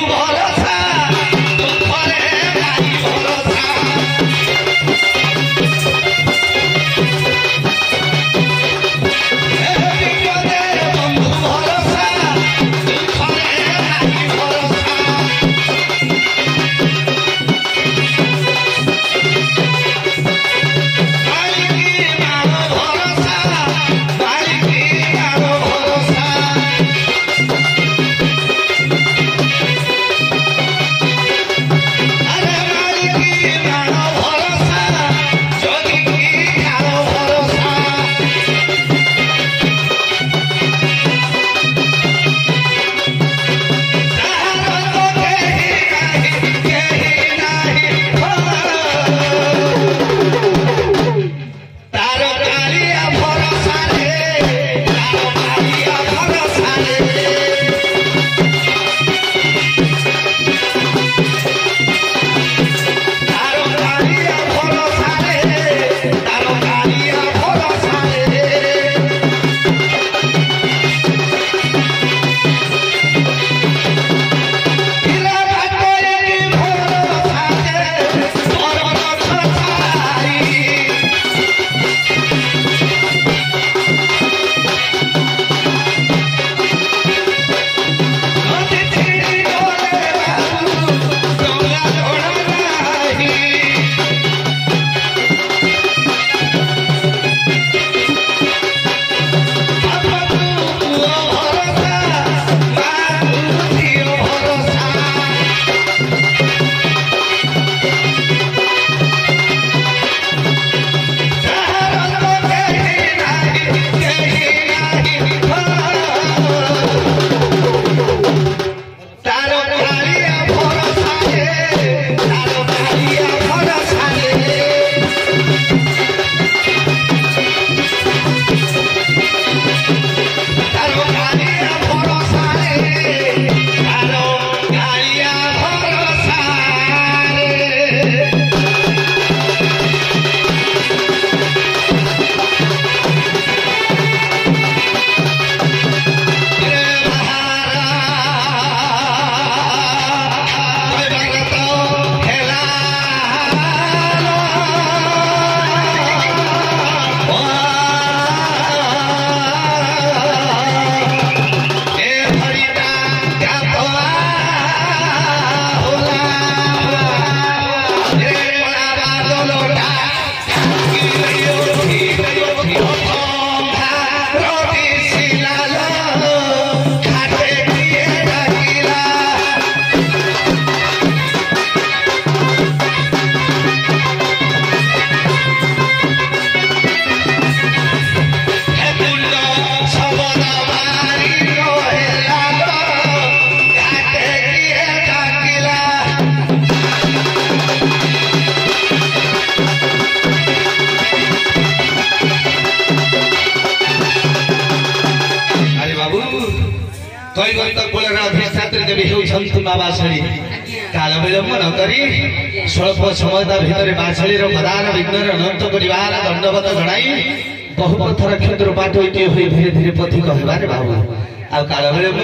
बाबा छड़ी काल विलंब न करी स्वल्प समयता भितर बाछड़ी मदान विघ्न अनंत परिवार दंडवत जड़ाई बहुपथर क्षेत्र बाट धीरे धीरे पथि कहबारे बाबू आ काल विलंब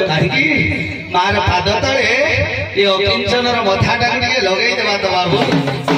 कहीं मार पाद तले ये अकिंचनर मथाटा लगे देवा तो बाबू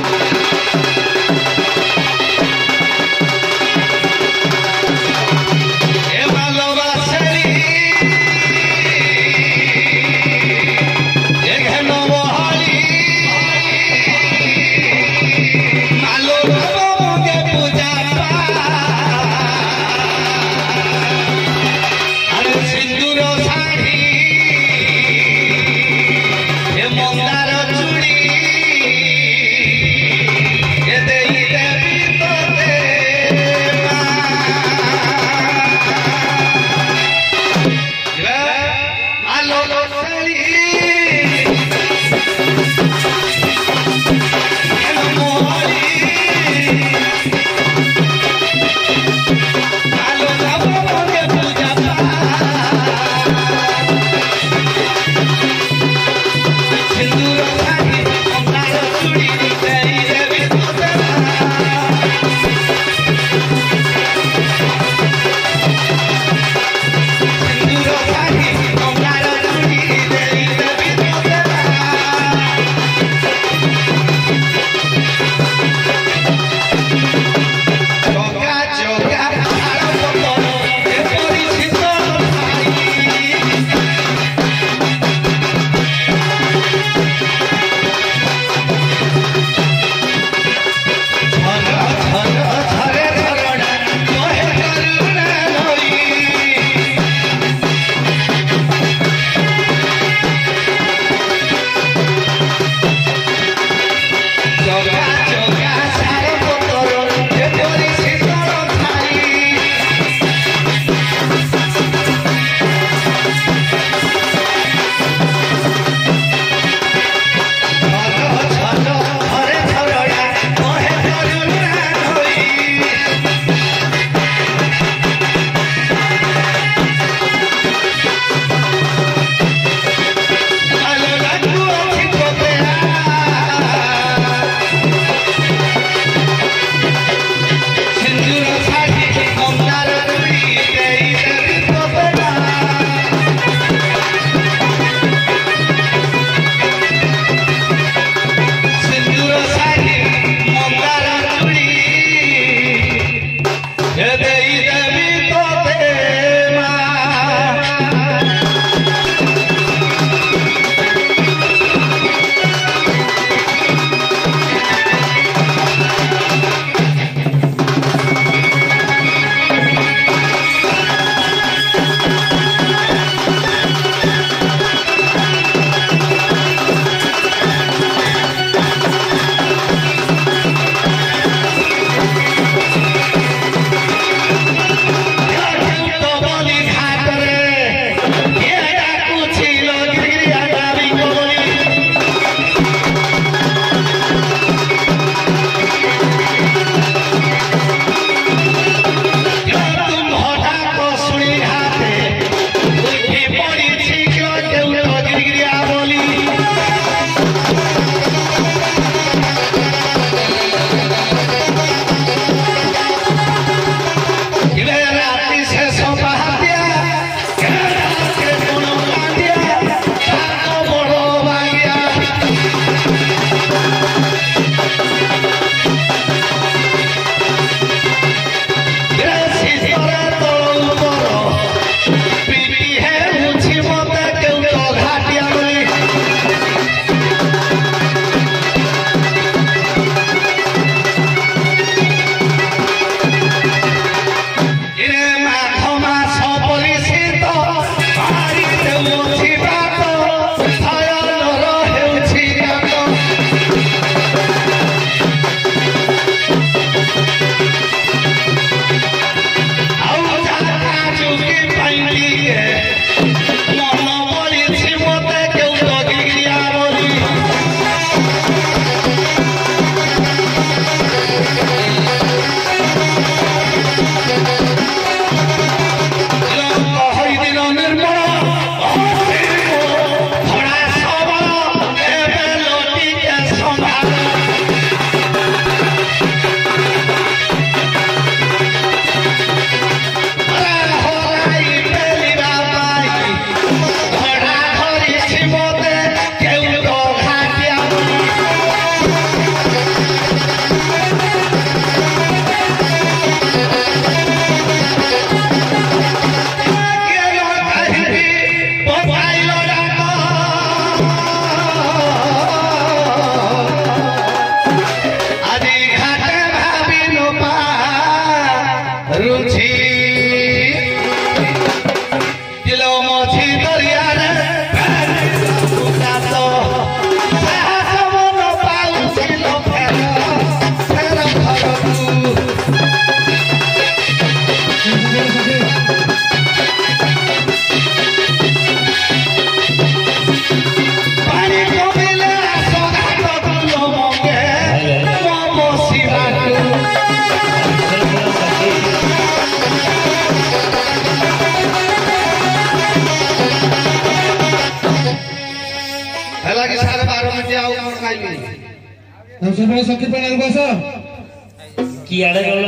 कि 12:30 बजे आओ कौन खाइबी हम सब सखी पनार बस কি আড়ে গেল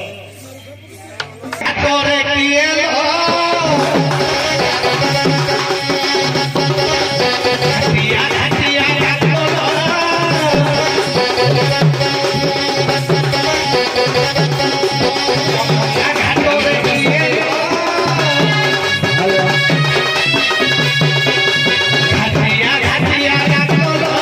करे किए लो घटिया घटिया बोलो घटोरे किए लो घटिया घटिया बोलो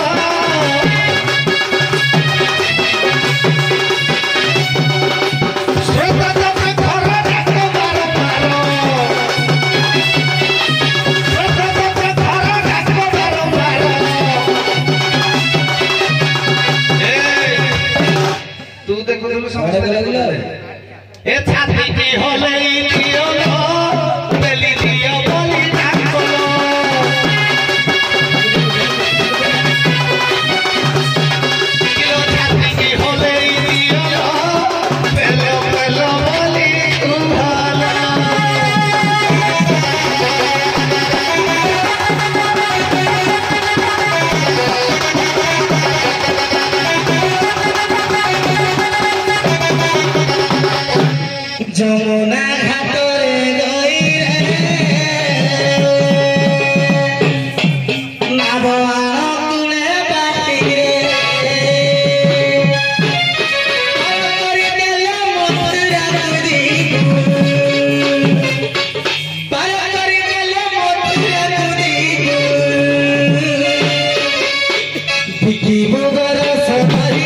ए छाती की होले दियो लो बेली दियो बोली डाकोलो किलो छाती की होले दियो लो बेलो बेलो बोली कुहाला যমুনা ঘাটরে গই রে নাবয়ান তুলে বাটি রে করে দেলে মথুরা দুদি পার করে দেলে মথুরা দুদি বিকি বগর সভারি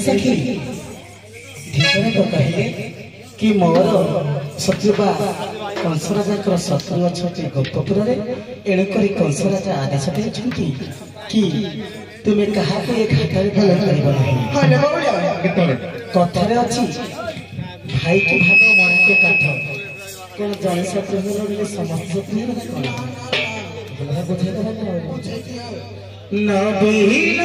सखी ढिकने को कहले कि मोर सत्युबा कंस राजा शत्रु अच्छा गोपपुर एणुकरी कंस राजा आदेश देते कि तुम्हें क्या ये घाटे भल कर कथार अच्छी भाई के भाग मरा के काठ कौन जन शत्रु समस्त शत्रु बुझे नवीन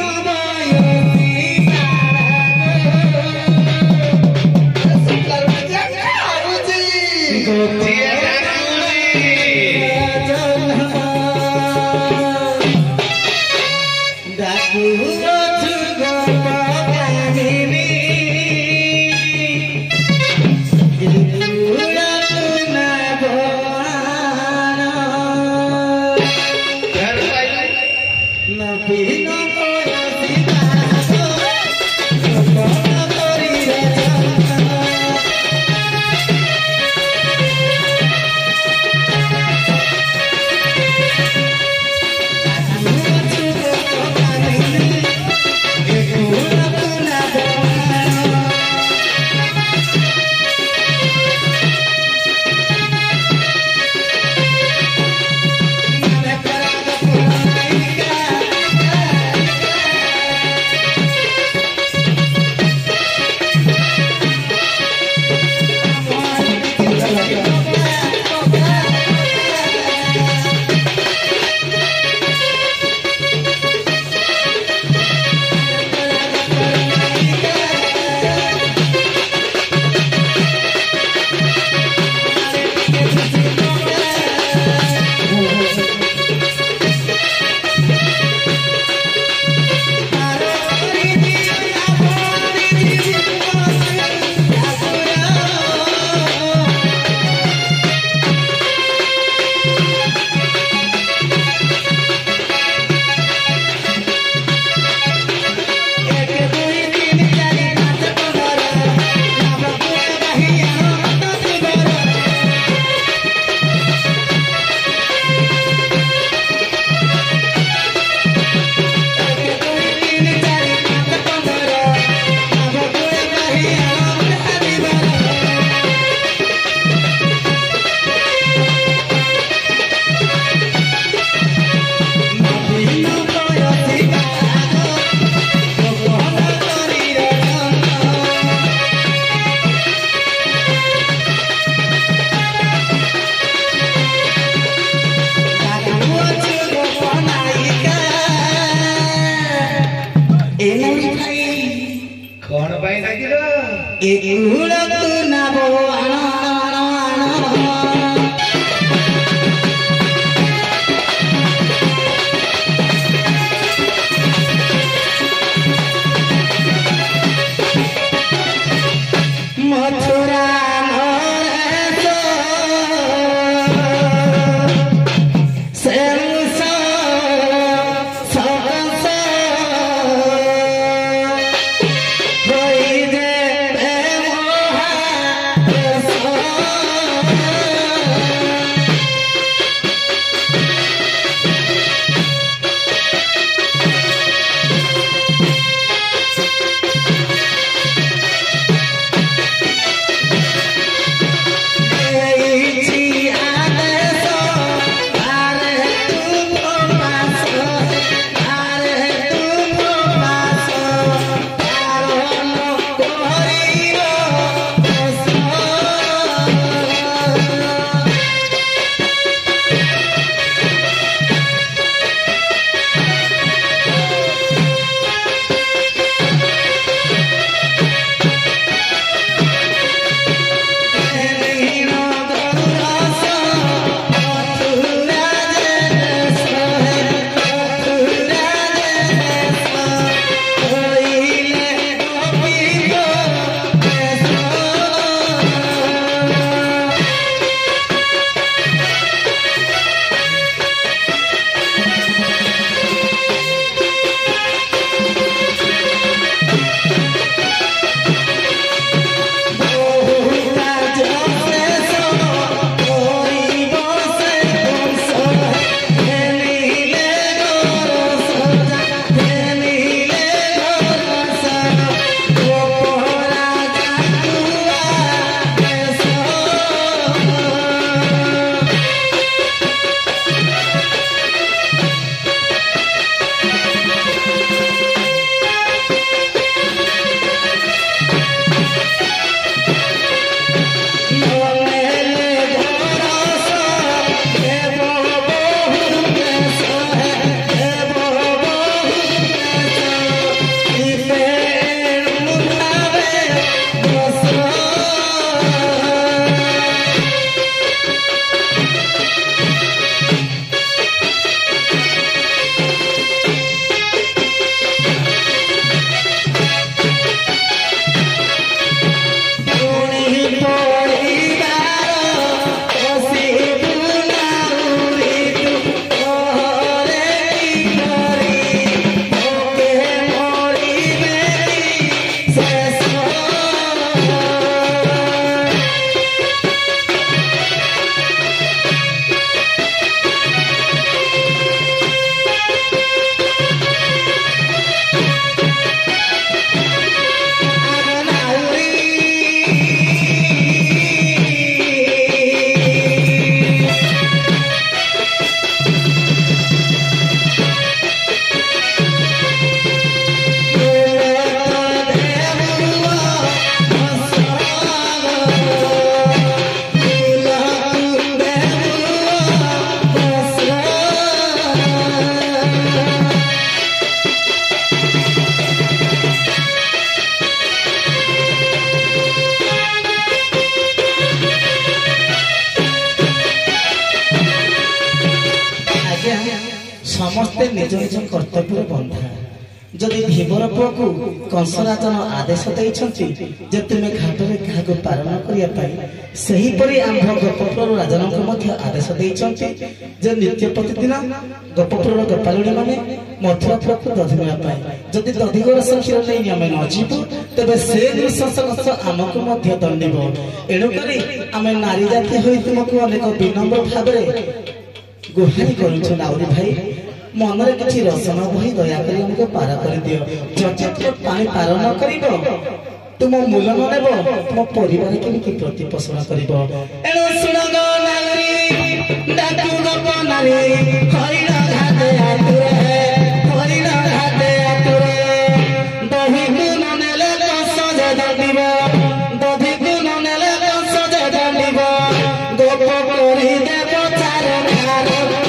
ସମସ୍ତେ ନିଜ ନିଜ କର୍ତ୍ତବ୍ୟରେ ବନ୍ଧା। ଯଦି ଧୀବର ପୁଅକୁ କଂସରାଜନ ଆଦେଶ ଦେଇଛନ୍ତି ଯେ ତୁମେ ଘାଟରେ କାହାକୁ ପାଳନ କରିବା ପାଇଁ, ସେହିପରି ଆମ୍ଭ ଗୋପପୁରର ରାଜାଙ୍କୁ ମଧ୍ୟ ଆଦେଶ ଦେଇଛନ୍ତି ଯେ ନିତ୍ୟ ପ୍ରତିଦିନ ଗୋପପୁରର ଗୋପାଳୁଣୀ ମାନେ ମଥୁରାପୁରକୁ ଦଧି ନେବା ପାଇଁ। ଯଦି ଦଧିଗୋରସ କ୍ଷୀର ନେଇ ଆମେ ନ ଯିବୁ ତେବେ ସେ ନୃଶଂସ ଆମକୁ ମଧ୍ୟ ଦଣ୍ଡିବ। ଏଣୁକରି ଆମେ ନାରୀ ଜାତି ହୋଇ ତୁମକୁ ଅନେକ ବିନମ୍ର ଭାବରେ ଗୁହାରି କରୁଛୁ ନାଉରୀ ଭାଇ, ମନରେ କିଛି ରସନ ବହି ଦୟାକରି ଆମକୁ ପାର କରିଦିଅ। ଯଦି ତୁମ ପାଣି ପାର ନ କରିବ, ତୁମ ମୂଲ ନ ନେବ, ତୁମ ପରିବାର କେମିତି ପ୍ରତିପୋଷଣ କରିବ? ଏଣୁ ଶୁଣ ଗୋ ନାରୀ, ଡାକୁ ଗୋପ ନାରୀ, ହରିଣ ଘାଟେ ଆତୁରେ, ହରିଣ ଘାଟେ ଆତୁରେ, ଦଧିକୁ ନ ନେଲେ କଂସ ଯେ ଦଣ୍ଡିବ, ଦଧିକୁ ନ ନେଲେ କଂସ ଯେ ଦଣ୍ଡିବ, ଗୋପ କରି ଦେବ ଚାର ଧାର।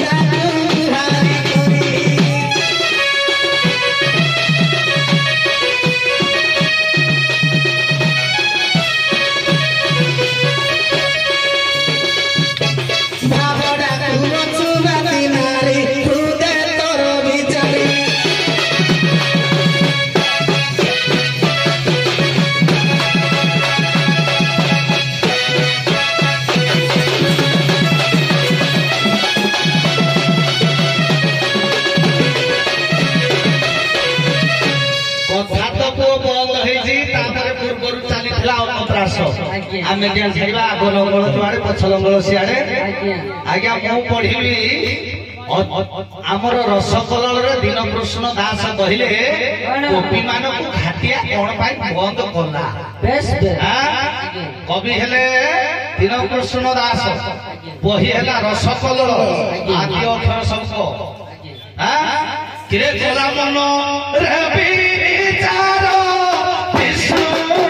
आमे क्या छाइबा आगो लंगल जुआड़े पछ लंगल सियाड़े आज्ञा मु पढ़िली आमर रसकलल रे दीनकृष्ण दास कहिले गोपी मानक घाटिया कोन पाई बंद कला। बेस कवि हेले दीनकृष्ण दास, बही हेला रसकलल आदि अक्षर शब्द किरे कला मन रे विचार विष्णु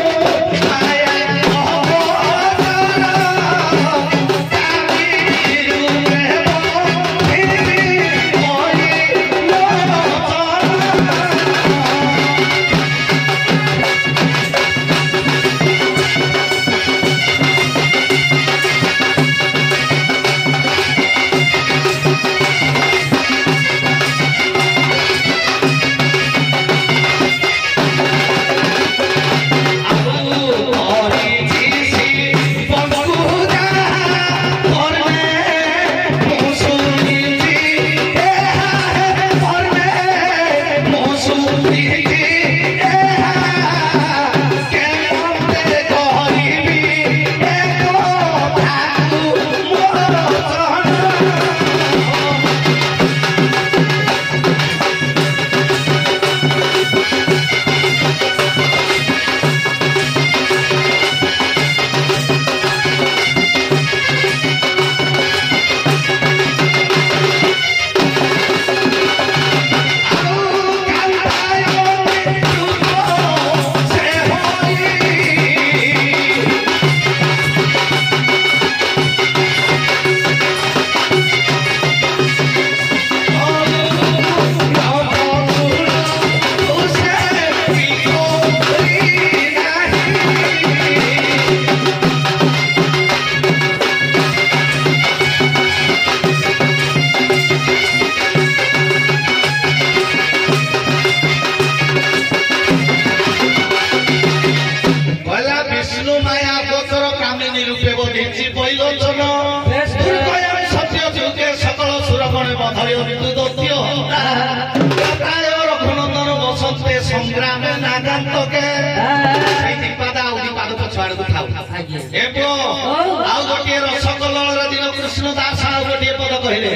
दीनकृष्ण दास गोटे पद कहले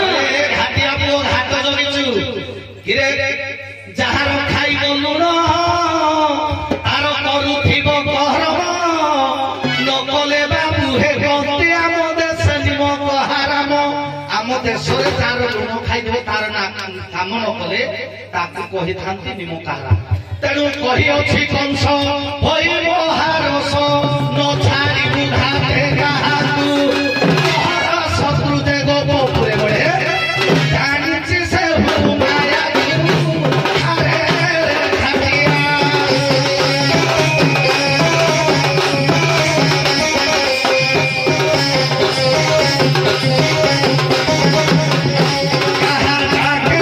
घाटिया पुओ घाट जगिचु किरे जहार खाइब लुण तार करुथिब कहरम नकले बाबू हे गते आम देश निम कहाराम आम देशरे तार लुण खाइदेबे तार ना काम नकले ताकू कहि थांती निम कहारा तेणु कहि अछि कंस होइब हारस न छाड़ी बुधाते काहाकू शत्रु दे गोपुरे बड़े जानिछि से माया अरे घाटिया कहा जाके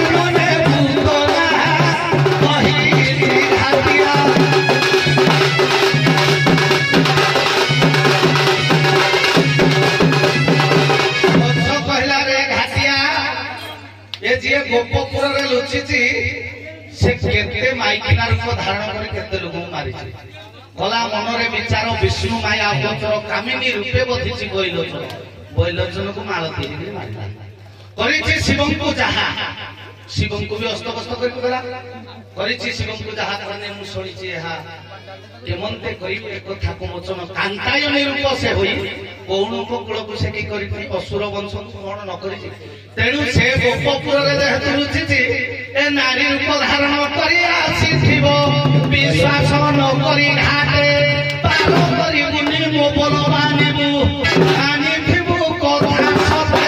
ये जी गोपपुर रे लुचिची से केते माइकिना रूप धारण कर केते लोक मारी कला मनरे विचार विष्णु माया अवतार कामिनी रूपे बधिछि बैलोचन को मालती मारिला करिछि शिवं को जहा शिवं को भी अस्तवस्त करला करिछि शिवं को जहा करने मु सुनिछि एहा केमंते करी एक कथा को मोचन कांतायनी रूप से होई कौन को कुल को से की करी असुर वंश कोन न करी तेणु से गोपपुर रे जेहेतु रुचिछि ए नारी रूप धारण करी आसीथिबो विश्वास न करी घाटे पार करी मुनि मो बलवानी मु आनी थिबो कथा सते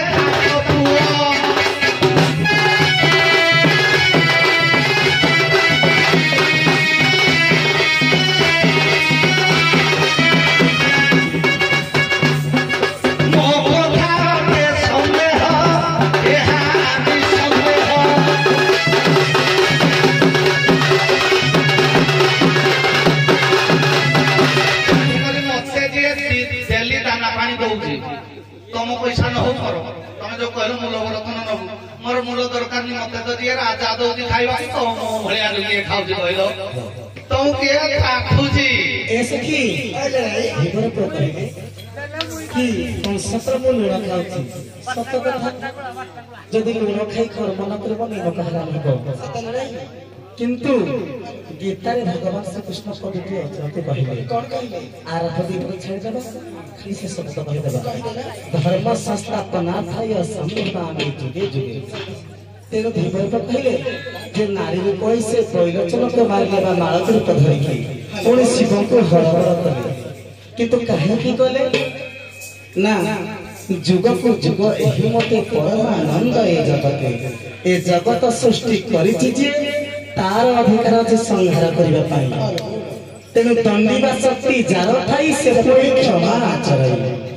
तुम पैसा न हो मोर तुम जो कहल मूल रतन नबू मोर मूल दरकार नहीं मत तो दिए राजा दौदी खाइबा तो मो भलिया लिए खाउजी कहलो तो के खाखुजी ऐसे की हिबर प्रकार की हम सत्र मो लुण खाउची सत कथा जदि लुण खाई कर मन करबो नहीं कहला हबो किंतु गीता रे भगवान श्री कृष्ण पदटी अचरते कहले कोन कहले आराधि पर छाड़ देबा खाली से शब्द कहि देबा धर्म संस्थापनार्थाय संपूर्णामि जुगे जुगे तेरो धीबर पर कहले जे नारी को कैसे बैलोचन के मार लेबा मालती रूप धरि की पुणी शिवं को हरहर करे किंतु काहे की कहले ना जुग को जुग एही मते परम आनंद ए जगत सृष्टि करिछि जे तार अधिकार अच्छे संहार करने तेणु दंडिबा शक्ति जार थाई से पुणी क्षमा आचरण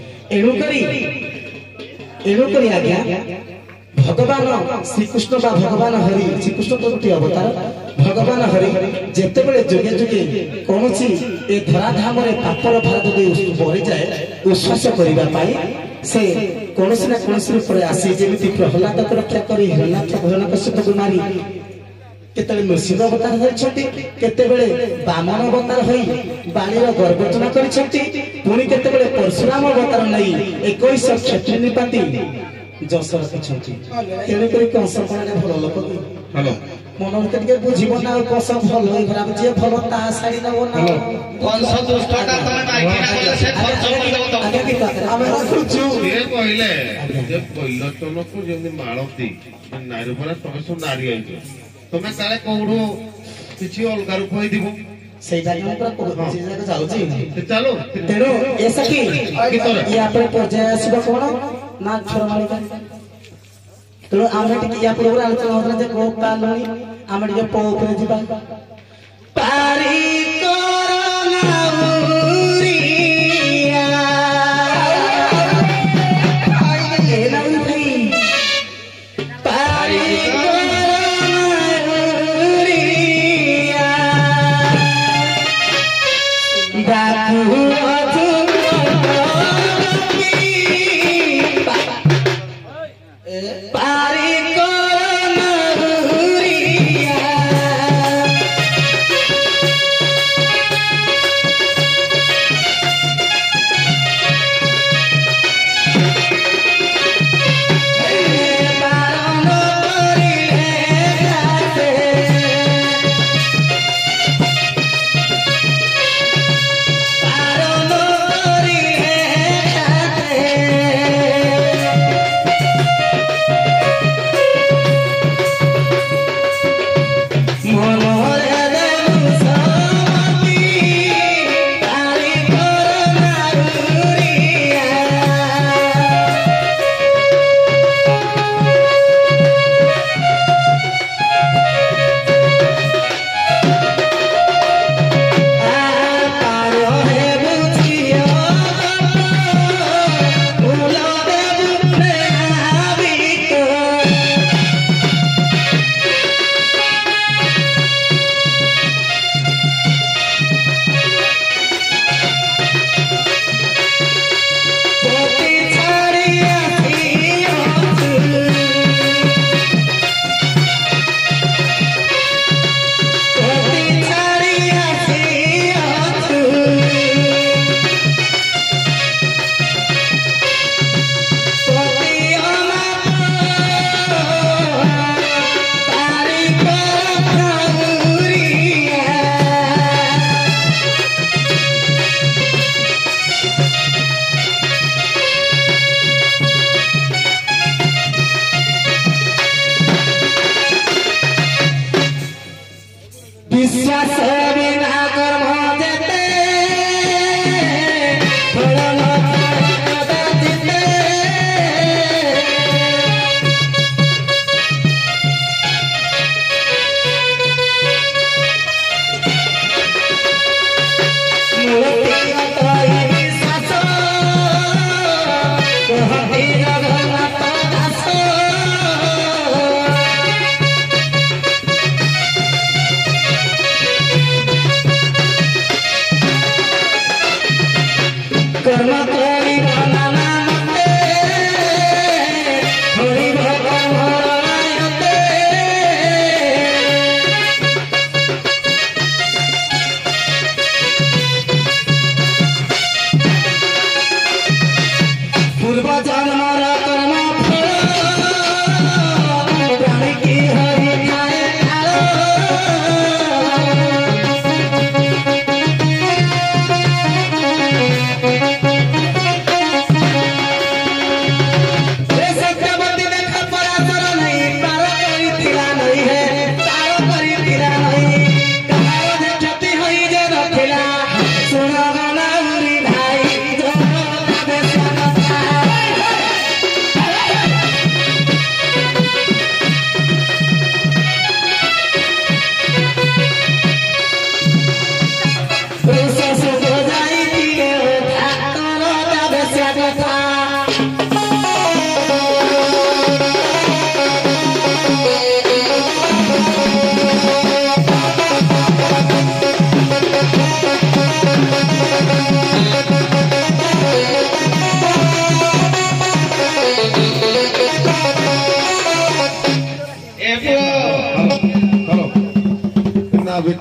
एणुकरी आज्ञा भगवान श्रीकृष्ण बा भगवान हरि श्रीकृष्ण गोटे अवतार भगवान हरि जिते बड़े जुगे जुगे कौन ए धराधाम पापर भार जो बढ़ी जाए उश्वास करने से कौन ना कौन रूप आसी जमी प्रहलाद को रक्षा कर हिरण्यकश्यप को मारी केतले नृसिंह अवतार होइछथि केतेबेले बामन अवतार होई बाणीर गर्भचना करिछथि पुणी केतेबेले परशुराम अवतार नै 21 क्षेत्र निपाति जस रखिछथि तेने करी कंस कोने भलो लोक हेलो मन भीतर के बुझिबो ना कंस भलो खराब जे भलो ता साड़ी नबो ना कंस दुष्टता तमे माइकिना बोले से खर्च करदेबो तो आगे की बात हम रखुछु ये कहले जे बैलोचन को जेमि मालती नारी पर तमे सु नारी आइछे तुम्हें काले कोडू किछि अलगा रूप होई दिबो सेई जागा पर कोसी जागा जाउची चलो तेरो ऐसा की या पर पर्याय आसीबो कोन ना छोरा मालिका तो आमे टिक या पर आलोचना होतरा जे को पालनी आमे टिक पो ऊपर जिबा पारी कोरोना उरिया ए ना भाई पारी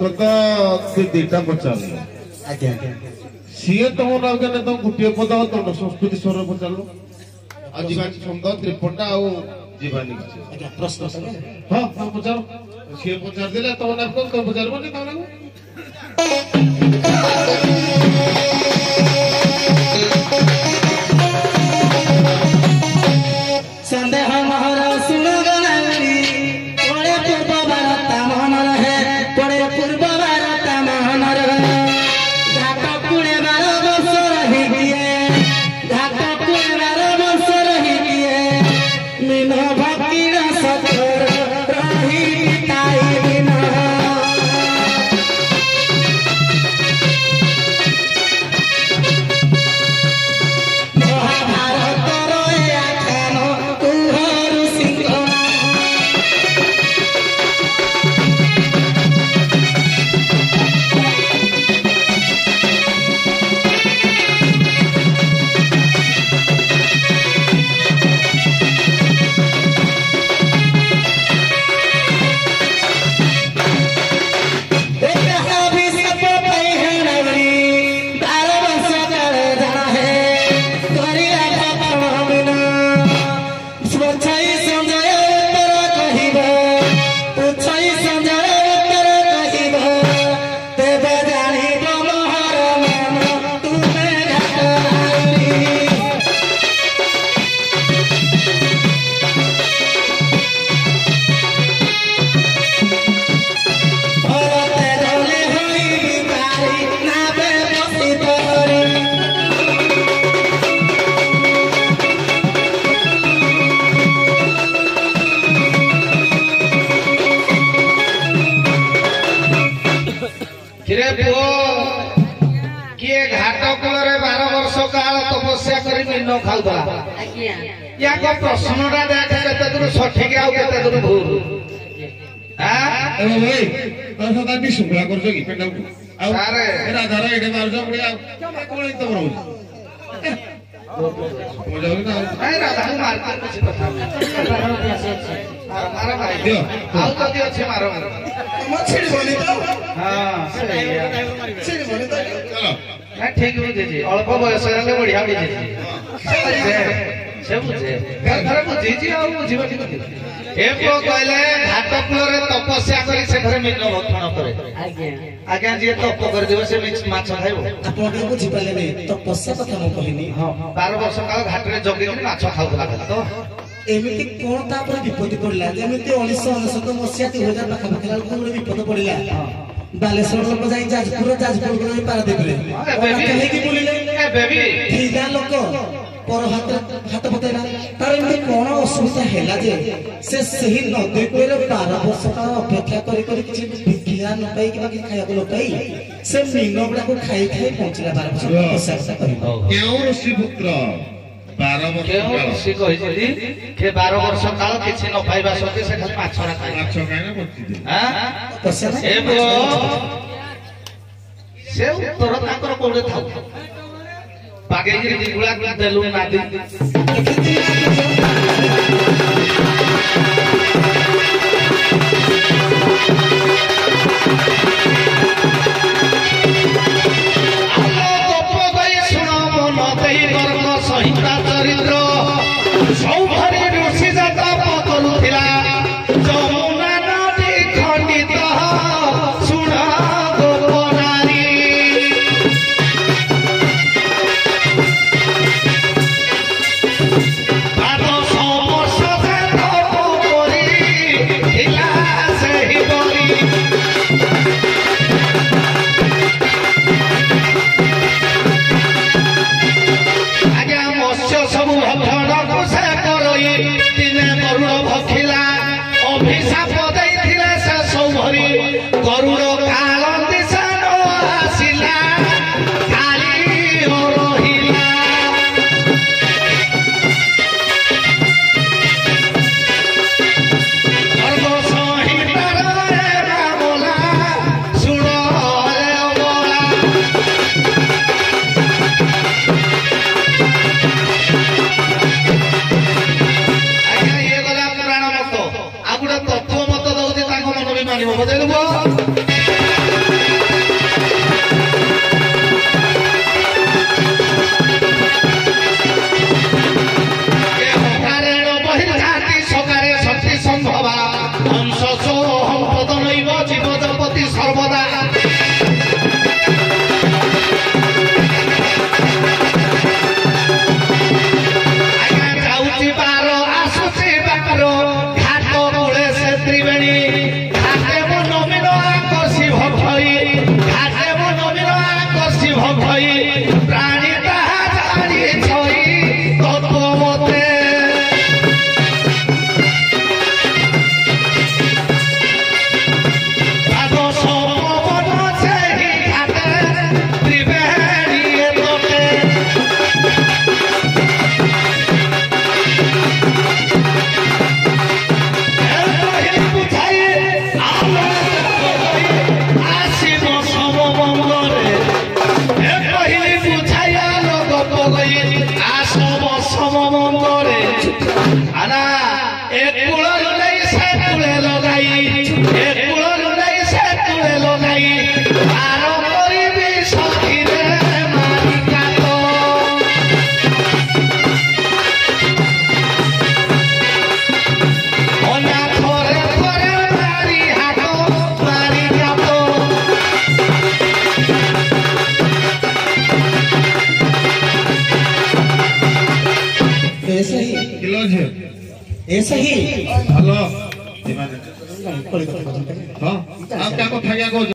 ତ ଦିଟା ପଚାରିଲ ଆଜ୍ଞା ସିଏ ତମ ନାଗନେ ତ ଗୋଟିଏ ପଦ ତମ ସଂସ୍କୃତି ସ୍ୱର ପଚାରିଲ ଆଉ ଯିବାନି ଛନ୍ଦ ତ୍ରିପଟା ଆଉ ଯିବାନି କିଛି ଆଜ୍ଞା ପ୍ରଶ୍ନ କଲେ ହଁ ହଁ ପଚାର ସିଏ ପଚାରିଦେଲେ ତମ ନାଁ କଣ ତମେ ପଚାରିବନି ତମ ନାଁ ସନ୍ଦେହ ମହର ଶୁଣ ଗଲାଣି ପଡ଼େ ପୂର୍ବ ଭାରତ ମହନ ରହେ ପଡ଼େ ପୂର୍ବ ଭାରତ ମହନ ରହେ ଘାଟ କୁଡ଼େ 12 ବର୍ଷ ରହିକିଏ ଘାଟ କୁଡ଼େ 12 ବର୍ଷ ରହିକିଏ ମିନ ଭକିର ସତର ରହି ତାଇ ମିନ ମହାଭାରତର ଏ ଆଖ୍ୟାନ କୁହରୁ ସିଂହ କିରେ ପୁଅ କିଏ ଘାଟ କୂଳରେ 12 ବର୍ଷ କାଳ ତପସ୍ୟା କରି ମିନ ଖାଉଥିଲା ୟାଙ୍କ ପ୍ରଶ୍ନଟା ଦେଖ କେତେ ଦୂର ସଠିକ ଆଉ କେତେ ଦୂର ଭୁଲ ଶୁଭା କରୁଛ କି ପେଣ୍ଡାକୁ ଆଉ ଆରେ। ରାଧାର ଏଇଟା ମାରୁଛ ପୁଣି ଆଉ କଣ ତମ ରହୁଛି ବୁଝାଉଛି ନା ନାଇଁ ରାଧାକୁ ମାରିତେ କିଛି କଥା ନାହିଁ। ମାର ଭାଇ ଦିଅ। ଆଉ ଯଦି ଅଛି ମାର ମାର ଛିଡ଼ିବନି ତ ହଁ ସେଇଆ ଛିଡ଼ିବନି ତ ଚାଲ ନା ଠିକ ବୁଝିଛି ଅଳ୍ପ ବୟସ ହେଲେ ବଢିଆ ବୁଝିଛି ସେ ବୁଝେ ଥରେ ବୁଝିଛି ଆଉ ବୁଝିବନି ଏ ପୁଅ କହିଲେ ଘାଟ କୂଳରେ ତପସ୍ୟା କରି ସେଠାରେ ମିନ ଭକ୍ଷଣ କରେ ଆଜ୍ଞା ଯିଏ ତପ କରିଥିବ ସେ ମାଛ ଖାଇବ ଆପଣ ଟିକେ ବୁଝିପାରିଲେନି ତପସ୍ୟା କଥା ମୁଁ କହିନି 12 ବର୍ଷ କାଳ ଘାଟରେ ଜଗିକି ମାଛ ଖାଉଥିଲା ତ ଏମିତି କଣ ତାପରେ ବିପଦ ପଡିଲା ଯେମିତି 1999 ମସିହା 2000 ପାଖାପାଖି ବେଳକୁ ଗୋଟେ ବିପଦ ପଡିଲା ବାଲେଶ୍ୱର ଲୋକ ଯାଇ ଯାଜପୁର ଯାଇ ପାରାଦୀପରେ ହେଇକି ବୁଲିଲେ ଏବେ ବି ଥିଲା ଲୋକ ପର ହାତ ପତେଇଲା ତାର ଏମିତି କଣ ଅସୁବିଧା ହେଲା ଯେ ସେ ସେହି ନଦୀ କୂଳରେ 12 ବର୍ଷ କାଳ ଅପେକ୍ଷା କରି କରି କିଛି ଭିକ୍ଷା ନ ପାଇ କିମ୍ବା କିଛି ଖାଇବାକୁ ନ ପାଇ ସେ ମିନ ଗୁଡାକୁ ଖାଇ ଖାଇ ପହଞ୍ଚିଲା 12 ବର୍ଷ ତପସ୍ୟା କରି କେଉଁ ଋଷି ପୁତ୍ର 12 ବର୍ଷ କେଉଁ କାଳ ଋଷି କହିଛନ୍ତି ଯେ 12 ବର୍ଷ କାଳ କିଛି ନ ପାଇବା ସତ୍ତ୍ୱେ ସେ ଖାଲି ମାଛରା ଖାଇଲା ମାଛ ଖାଇନା ବଞ୍ଚିଥିଲେ ତପସ୍ୟା ନା? ଏ ପୁଅ ସେ ଉତ୍ତର ତାଙ୍କର କୋଉଠି ଥାଉ ବାଗେଇକିରି ଜିଗୁଳା ଦେଲୁ ନାଦି ସହିତା ଚରିତ୍ର ସୌଭରି ଋଷି ଜାତ ପତଲୁଥିଲା ଯମୁନା ନଦୀ ଖଣ୍ଡିତ ଶୁଣ ଗୋପନାରୀ ମାନିବ ବଜେଇ ଦେବ एक कुलर नहीं से तुले लगाई एक कुलर नहीं से तुले लगाई आरो करी भी सखी रे मारिका तो ओना थोरे थोरे मारी हाथो मारिका तो ऐसे ही किलो झे ऐसे ही हेलो कोई हाँ आप क्या को ठगिया को